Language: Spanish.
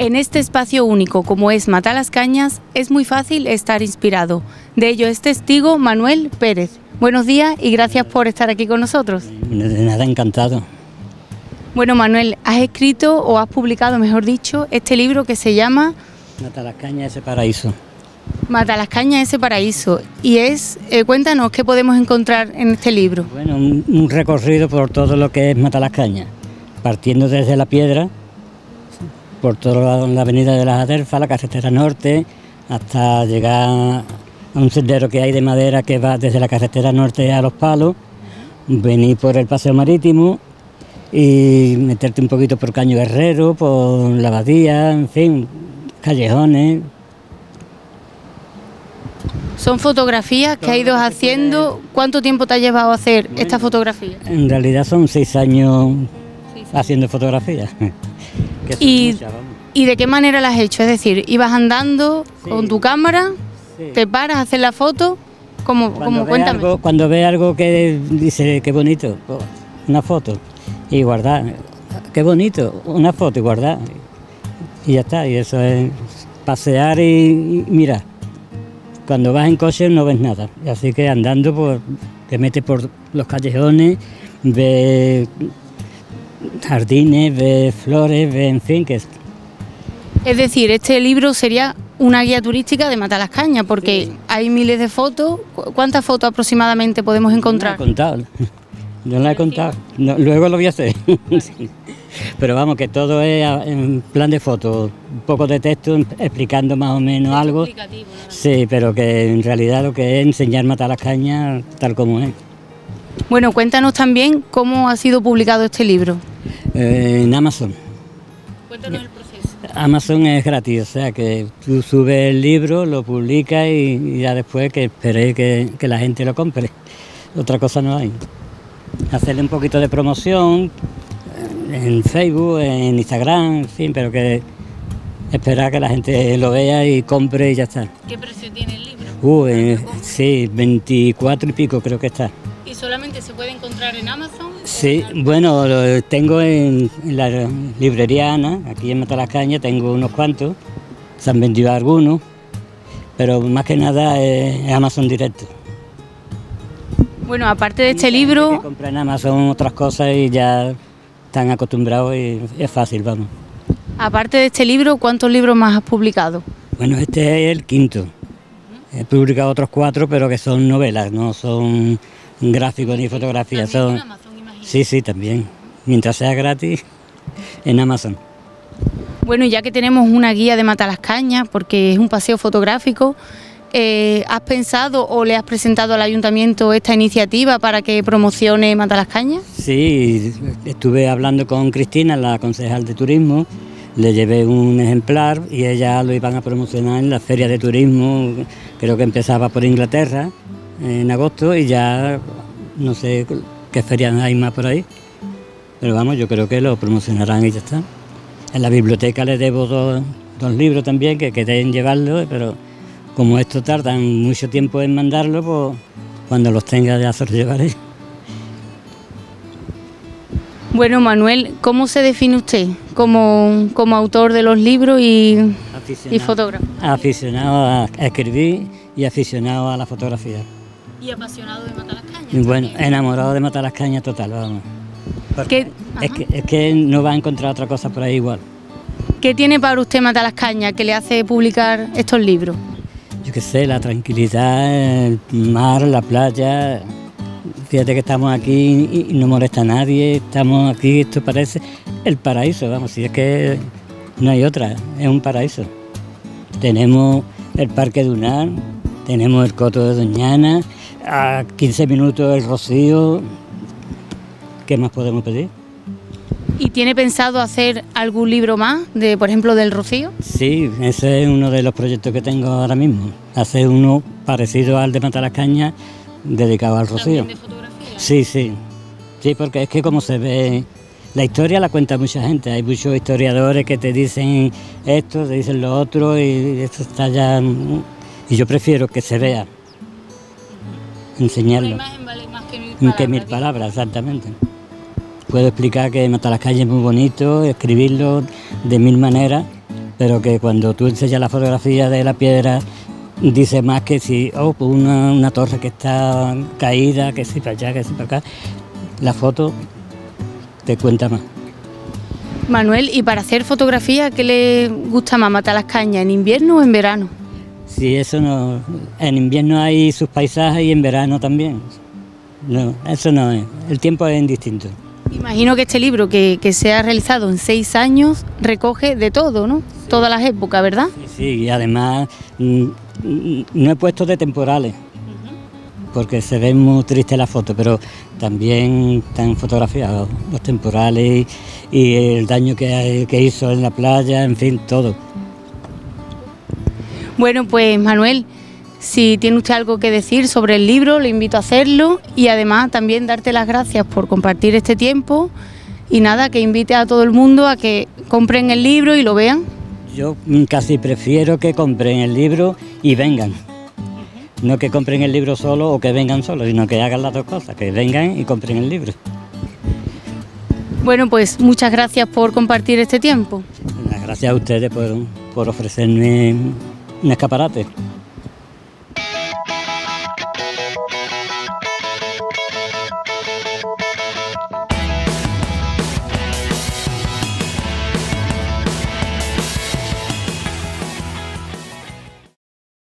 En este espacio único como es Matalascañas es muy fácil estar inspirado. De ello es testigo Manuel Pérez. Buenos días y gracias por estar aquí con nosotros. De nada, encantado. Bueno, Manuel, has escrito o has publicado, mejor dicho, este libro que se llama Matalascañas, ese paraíso. Matalascañas, ese paraíso. Y cuéntanos qué podemos encontrar en este libro. Bueno, un recorrido por todo lo que es Matalascañas, partiendo desde La Piedra, por toda la avenida de las Adelfas, la carretera norte, hasta llegar a un sendero que hay de madera que va desde la carretera norte a Los Palos, venir por el paseo marítimo y meterte un poquito por Caño Guerrero, por la abadía, en fin, callejones. Son fotografías que has ido haciendo. ¿Cuánto tiempo te ha llevado a hacer esta fotografía? En realidad son 6 años haciendo fotografías. ¿Y de qué manera las has hecho? Es decir, ¿ibas andando con tu cámara, te paras a hacer la foto? Cuéntame. Cuando ve algo que dice, qué bonito, una foto, y guardar, qué bonito, una foto y guardar, y ya está, y eso es pasear y mirar. Cuando vas en coche no ves nada, así que andando te metes por los callejones, ves jardines, ves flores, ves, en fin, que... Es decir, este libro sería una guía turística de Matalascañas, porque hay miles de fotos. ¿Cuántas fotos aproximadamente podemos encontrar? No la he contado, no, luego lo voy a hacer. Pero vamos, que todo es en plan de fotos, un poco de texto explicando más o menos algo. Explicativo, ¿no? Sí, pero que en realidad lo que es enseñar Matalascañas tal como es. Bueno, cuéntanos también cómo ha sido publicado este libro. En Amazon. Cuéntanos el proceso. Amazon es gratis, o sea que tú subes el libro, lo publicas y ya después que esperé que la gente lo compre. Otra cosa no hay. Hacerle un poquito de promoción en Facebook, en Instagram, en fin, pero que esperar que la gente lo vea y compre y ya está. ¿Qué precio tiene el libro? Sí, 24 y pico creo que está. ¿Y solamente se puede encontrar en Amazon? Sí, bueno, lo tengo en la librería Ana, aquí en Matalascañas, tengo unos cuantos, se han vendido algunos, pero más que nada es Amazon directo. Bueno, aparte de este libro... Que compra en Amazon otras cosas y ya están acostumbrados y es fácil, vamos. Aparte de este libro, ¿cuántos libros más has publicado? Bueno, este es el quinto. He publicado otros 4, pero que son novelas, no son gráficos ni fotografías. Son... en Amazon, imagino. Sí, también. Mientras sea gratis, en Amazon. Bueno, ya que tenemos una guía de Matalascañas, porque es un paseo fotográfico, ¿has pensado o le has presentado al ayuntamiento esta iniciativa para que promocione Matalascañas? Sí, estuve hablando con Cristina, la concejal de turismo, le llevé un ejemplar y ella lo iban a promocionar en la feria de turismo, creo que empezaba por Inglaterra en agosto y ya no sé qué ferias hay más por ahí, pero vamos, yo creo que lo promocionarán y ya está. En la biblioteca le debo dos libros también que quedé en llevarlo, pero como esto tardan mucho tiempo en mandarlo, pues cuando los tenga ya se los llevaré. Bueno, Manuel, ¿cómo se define usted como autor de los libros y fotógrafo? Aficionado a escribir y aficionado a la fotografía. Y apasionado de Matalascañas. Y bueno, enamorado de Matalascañas total, vamos. Es que no va a encontrar otra cosa por ahí igual. ¿Qué tiene para usted Matalascañas que le hace publicar estos libros? Yo qué sé, la tranquilidad, el mar, la playa. Fíjate que estamos aquí y no molesta a nadie, estamos aquí, esto parece el paraíso, vamos, si es que no hay otra, es un paraíso. Tenemos el Parque Dunar, tenemos el Coto de Doñana, a 15 minutos el Rocío, ¿qué más podemos pedir? ¿Y tiene pensado hacer algún libro más, por ejemplo, del Rocío? Sí, ese es uno de los proyectos que tengo ahora mismo, hacer uno parecido al de Matalascañas, dedicado al Rocío. ¿De fotografía? Sí, porque es que como se ve, la historia la cuenta mucha gente, hay muchos historiadores que te dicen esto, te dicen lo otro y esto está ya... Y yo prefiero que se vea, enseñarlo. La imagen vale más que 1000 palabras, exactamente. Puedo explicar que Matalascañas es muy bonito, escribirlo de 1000 maneras, pero que cuando tú enseñas la fotografía de la piedra, dice más que si pues una torre que está caída, que si para allá, que si para acá. La foto te cuenta más. Manuel, ¿y para hacer fotografía qué le gusta más, Matalascañas, en invierno o en verano? Sí, eso no. En invierno hay sus paisajes y en verano también. No, eso no es. El tiempo es indistinto. Imagino que este libro que se ha realizado en 6 años recoge de todo, ¿no? Sí. Todas las épocas, ¿verdad? Sí, y además no he puesto de temporales, porque se ven muy tristes las fotos, pero también están fotografiados los temporales y el daño que hizo en la playa, en fin, todo. Bueno, pues Manuel, si tiene usted algo que decir sobre el libro, le invito a hacerlo y además también darte las gracias por compartir este tiempo y nada, que invite a todo el mundo a que compren el libro y lo vean. Yo casi prefiero que compren el libro y vengan. No que compren el libro solo o que vengan solos, sino que hagan las dos cosas, que vengan y compren el libro. Bueno, pues muchas gracias por compartir este tiempo. Gracias a ustedes por ofrecerme un escaparate.